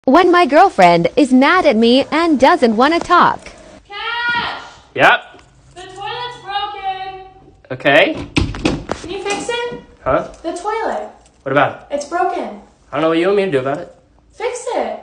When my girlfriend is mad at me and doesn't want to talk. Cash! Yep. The toilet's broken. Okay. Can you fix it? Huh? The toilet. What about it? It's broken. I don't know what you want me to do about it. Fix it.